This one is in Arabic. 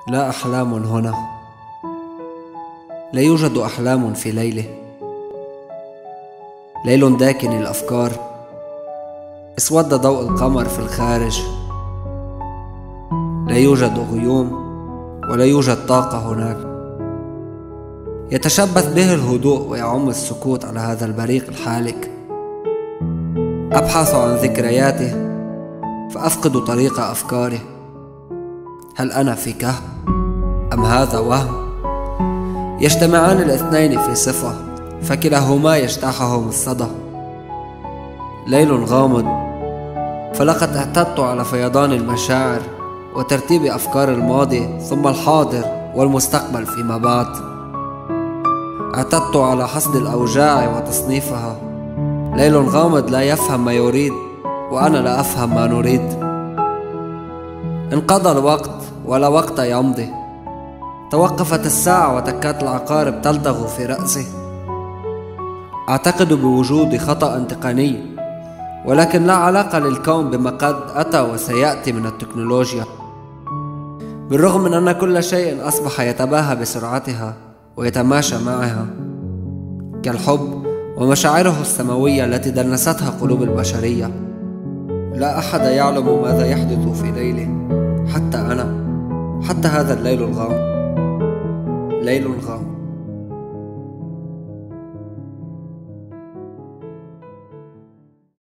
لا أحلام هنا، لا يوجد أحلام في ليله. ليل داكن الأفكار، اسود ضوء القمر في الخارج. لا يوجد غيوم ولا يوجد طاقة هناك. يتشبث به الهدوء ويعم السكوت على هذا البريق الحالك. أبحث عن ذكرياته فأفقد طريق أفكاره. هل أنا في كهف أم هذا وهم؟ يجتمعان الاثنين في صفة، فكلاهما يجتاحهم الصدى. ليل غامض، فلقد اعتدت على فيضان المشاعر وترتيب أفكار الماضي ثم الحاضر والمستقبل فيما بعد. اعتدت على حصد الأوجاع وتصنيفها. ليل غامض لا يفهم ما يريد، وأنا لا أفهم ما نريد. انقضى الوقت ولا وقت يمضي. توقفت الساعة وتكات العقارب تلدغ في رأسي. أعتقد بوجود خطأ تقني، ولكن لا علاقة للكون بما قد أتى وسيأتي من التكنولوجيا. بالرغم من أن كل شيء أصبح يتباهى بسرعتها ويتماشى معها، كالحب ومشاعره السماوية التي دنستها قلوب البشرية. لا أحد يعلم ماذا يحدث في ليله، حتى أنا، حتى هذا الليل الغامض. ليل غامض.